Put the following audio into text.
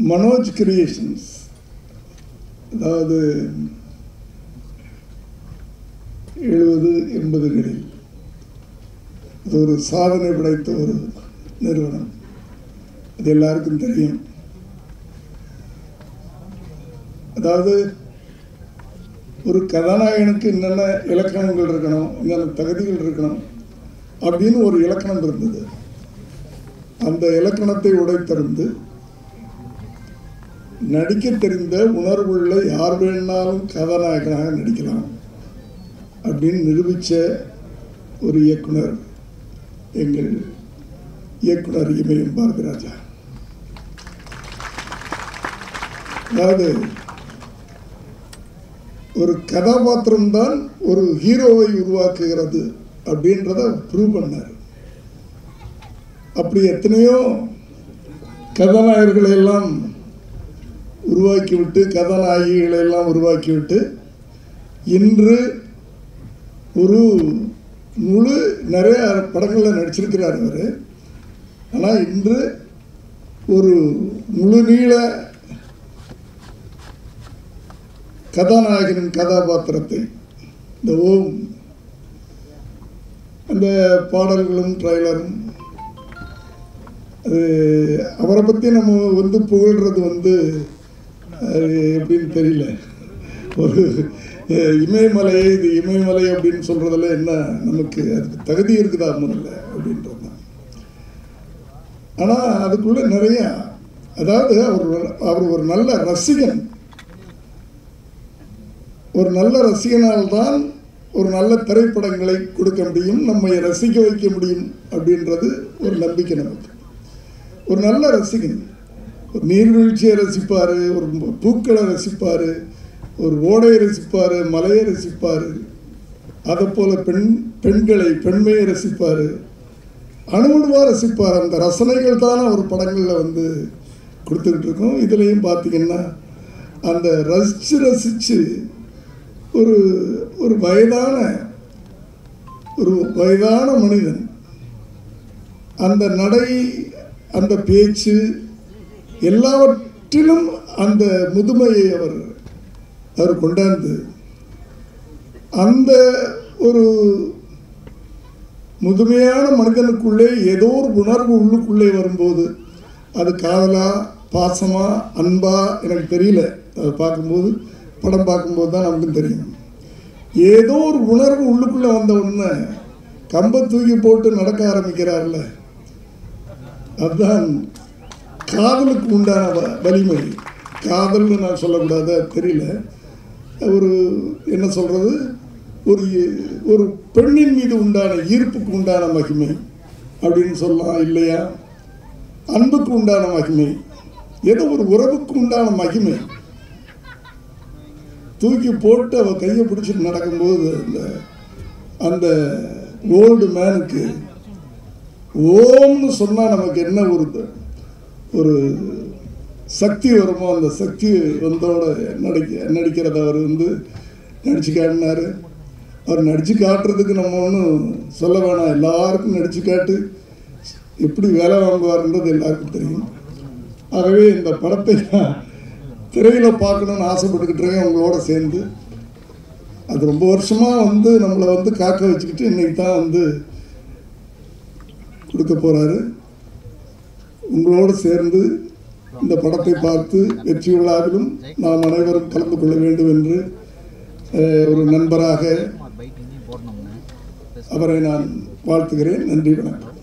Manoj creations, அதாவது 70-80களில் அது ஒரு சாதனை படைத்த ஒரு நிறுவனம். அது எல்லாருக்கும் தெரியும். அதாவது ஒரு கதாநாயகனுக்கு என்னென்ன இலக்கணங்கள் இருக்கணும், என்னென்ன தகுதிகள் இருக்கணும் அப்படின்னு ஒரு இலக்கணம் இருந்தது. அந்த இலக்கணத்தை உடைத்தறிந்து நடிக்க தெரிந்த உணர்வுள்ள யார் வேணாலும் கதாநாயகனாக நடிக்கலாம் அப்படின்னு நிரூபித்த ஒரு இயக்குனர் எங்கள் இயக்குனர் இமயம் பாரதிராஜா. அதாவது ஒரு கதாபாத்திரம்தான் ஒரு ஹீரோவை உருவாக்குகிறது அப்படின்றத ப்ரூவ் பண்ணார். அப்படி எத்தனையோ கதாநாயகர்களை எல்லாம் உருவாக்கிவிட்டு, கதாநாயகிகளை எல்லாம் உருவாக்கிவிட்டு, இன்று ஒரு முழு நிறைய படங்களில் நடிச்சிருக்கிறார் அவர். ஆனால் இன்று ஒரு முழுநீள கதாநாயகனின் கதாபாத்திரத்தை, இந்த ஓம், அந்த பாடல்களும் ட்ரைலரும், அது அவரை பற்றி நம்ம புகழ்கிறது எப்படின்னு தெரியல. ஒரு இமயமலை, இது இமயமலை அப்படின்னு சொல்கிறதுல என்ன நமக்கு அதுக்கு தகுதி இருக்குதா முதல்ல அப்படின்றது தான். ஆனால் அதுக்குள்ளே நிறையா, அதாவது அவர் ஒரு நல்ல ரசிகன். ஒரு நல்ல ரசிகனால்தான் ஒரு நல்ல திரைப்படங்களை கொடுக்க முடியும், நம்மை ரசிக்க வைக்க முடியும் அப்படின்றது ஒரு நம்பிக்கை நமக்கு. ஒரு நல்ல ரசிகன், ஒரு நீர்வீழ்ச்சியை ரசிப்பார், ஒரு பூக்களை ரசிப்பார், ஒரு ஓடையை ரசிப்பார், மலையை ரசிப்பார், அதை போல் பெண்மையை ரசிப்பார், அணுகுணுவாக ரசிப்பார். அந்த ரசனைகள் தான் ஒரு படங்களில் கொடுத்துக்கிட்டு இருக்கோம். இதுலேயும் பார்த்திங்கன்னா அந்த ரசித்து ஒரு வயதான மனிதன் அந்த நடை, அந்த பேச்சு, எல்லாவற்றிலும் அந்த முதுமையை அவர் கொண்டாந்து, அந்த ஒரு முதுமையான மனிதனுக்குள்ளே ஏதோ ஒரு உணர்வு உள்ளுக்குள்ளே வரும்போது, அது காதலா, பாசமா, அன்பா எனக்கு தெரியல. அதை பார்க்கும்போது, படம் பார்க்கும்போது தான் நமக்கு தெரியும். ஏதோ ஒரு உணர்வு உள்ளுக்குள்ளே வந்த உடனே கம்பை தூக்கி போட்டு நடக்க ஆரம்பிக்கிறார்ல, அதுதான் காதலுக்கு உண்டான வலிமை. காதல்னு நான் சொல்லக்கூடாது, தெரியல. என்ன சொல்கிறது, ஒரு பெண்ணின் மீது உண்டான ஈர்ப்புக்கு உண்டான மகிமை அப்படின்னு சொல்லலாம் இல்லையா? அன்புக்கு உண்டான மகிமை, ஏதோ ஒரு உறவுக்கு உண்டான மகிமை. தூக்கி போட்டு அவள் கையை பிடிச்சிட்டு நடக்கும்போது அந்த ஓல்டு மேனுக்கு ஓம்னு சொன்னால் நமக்கு என்ன ஒரு சக்தி வருமோ, அந்த சக்தி வந்தோட நடிக்கிறத அவர் நடிச்சு காட்டினார். அவர் நடித்து காட்டுறதுக்கு நம்ம ஒன்றும் சொல்ல வேணாம், எல்லாருக்கும் நடித்து காட்டு எப்படி வேலை வாங்குவார்ன்றது எல்லாருக்கும் தெரியும். ஆகவே இந்த படத்தை திரையில் பார்க்கணுன்னு ஆசைப்பட்டுக்கிட்டு இருக்கேன் உங்களோட சேர்ந்து. அது ரொம்ப வருஷமாக நம்மளை காக்க வச்சுக்கிட்டு இன்றைக்கி தான் கொடுக்க போகிறாரு. உங்களோடு சேர்ந்து இந்த படத்தை பார்த்து வெற்றி விழாவிலும் நாம் அனைவரும் கலந்து கொள்ள வேண்டும் என்று ஒரு நண்பராக அவரை நான் வாழ்த்துகிறேன். நன்றி, வணக்கம்.